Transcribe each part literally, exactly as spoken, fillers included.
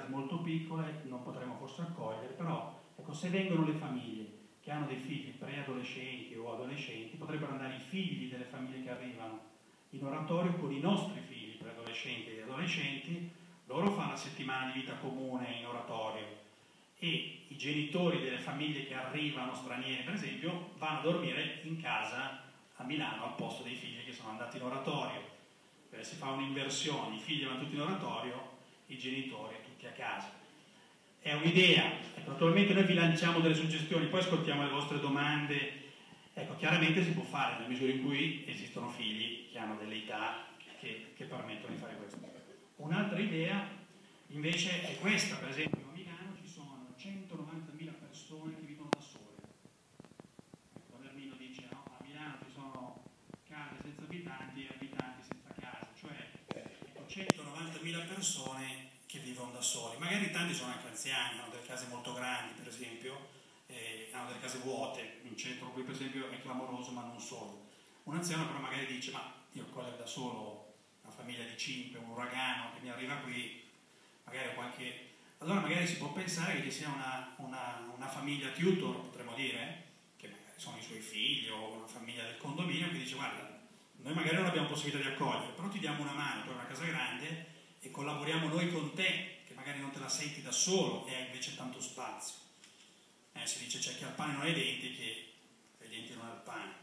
case molto piccole non potremo forse accogliere, però ecco, se vengono le famiglie che hanno dei figli preadolescenti o adolescenti, potrebbero andare i figli delle famiglie che arrivano in oratorio con i nostri figli preadolescenti e adolescenti, loro fanno una settimana di vita comune in oratorio e i genitori delle famiglie che arrivano stranieri, per esempio, vanno a dormire in casa a Milano al posto dei figli che sono andati in oratorio. Eh, si fa un'inversione, i figli vanno tutti in oratorio, i genitori tutti a casa. È un'idea, ecco, naturalmente noi vi lanciamo delle suggestioni, poi ascoltiamo le vostre domande. Ecco, chiaramente si può fare nella misura in cui esistono figli che hanno delle età che, che permettono di fare questo. Un'altra idea invece è questa, per esempio a Milano ci sono centonovantamila persone che vivono da sole. Ecco, Bernino dice no, a Milano ci sono case senza abitanti e abitanti senza case, cioè ecco, centonovantamila persone che vivono da soli. Magari tanti sono anche anziani, hanno delle case molto grandi, per esempio, eh, hanno delle case vuote. In centro qui, per esempio, è clamoroso, ma non solo. Un anziano però magari dice, ma io accoglio da solo una famiglia di cinque, un uragano che mi arriva qui, magari qualche... Allora magari si può pensare che ci sia una, una, una famiglia tutor, potremmo dire, che magari sono i suoi figli o una famiglia del condominio che dice, guarda, noi magari non abbiamo possibilità di accogliere, però ti diamo una mano, tu hai una casa grande e collaboriamo noi con te, che magari non te la senti da solo e hai invece tanto spazio. Eh, si dice c'è chi ha il pane non ha i denti, che ha i denti non ha il pane.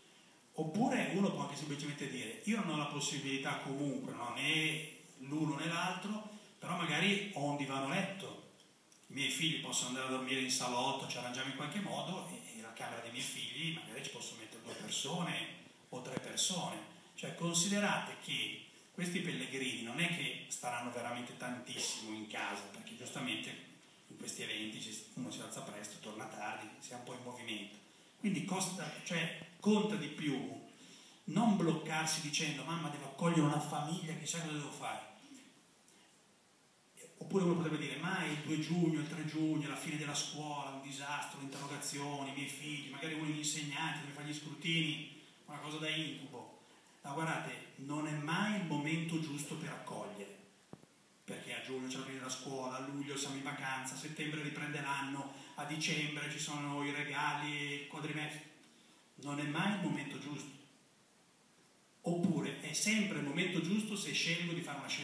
Oppure uno può anche semplicemente dire, io non ho la possibilità comunque, no, né l'uno né l'altro, però magari ho un divano letto, i miei figli possono andare a dormire in salotto, ci arrangiamo in qualche modo e, e la camera dei miei figli magari ci posso mettere due persone o tre persone. Cioè considerate che questi pellegrini non è che staranno veramente tantissimo in casa, perché giustamente in questi eventi uno si alza presto, torna tardi, si è un po' in movimento. Quindi costa, cioè, conta di più non bloccarsi dicendo mamma devo accogliere una famiglia, chissà cosa devo fare. Oppure uno potrebbe dire ma il due giugno, il tre giugno, la fine della scuola, un disastro, le interrogazioni, i miei figli, magari uno degli insegnanti deve fare gli scrutini, una cosa da incubo. Ma guardate, non è mai il momento giusto per accogliere, perché a giugno c'è la fine della scuola, a luglio siamo in vacanza, a settembre riprende l'anno, a dicembre ci sono i regali, il quadrimestre. Non è mai il momento giusto. Oppure è sempre il momento giusto se scelgo di fare una scelta